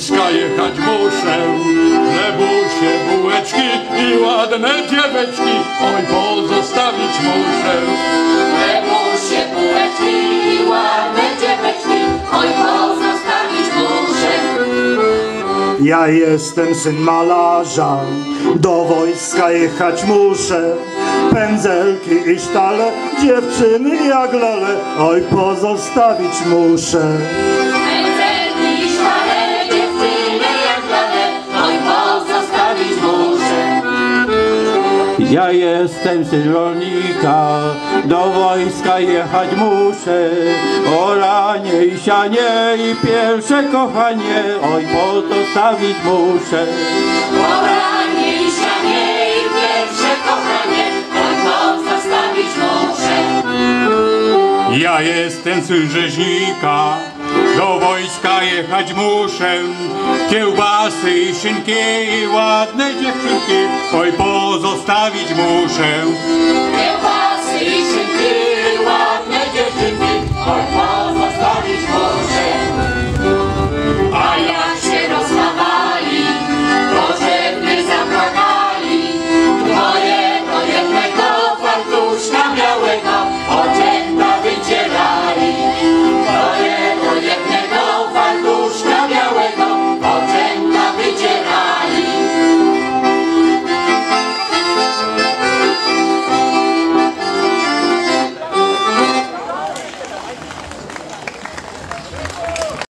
wojska jechać muszę. W lebusie bułeczki i ładne dzieweczki, oj pozostawić muszę. W lebusie bułeczki i ładne dzieweczki, oj pozostawić muszę. Ja jestem syn malarza, do wojska jechać muszę. Pędzelki i sztale, dziewczyny jak lale, oj pozostawić muszę. Pędzelki i sztale, dziewczyny jak lale, oj pozostawić muszę. Ja jestem syn rolnika, do wojska jechać muszę. Oranie i sianie i pierwsze kochanie, oj pozostawić muszę. Oranie i sianie i pierwsze kochanie, oj pozostawić muszę. Ja jestem syn rzeźnika, do wojska jechać muszę. Kiełbasy i szynki i ładne dziewczynki, oj pozostawić muszę.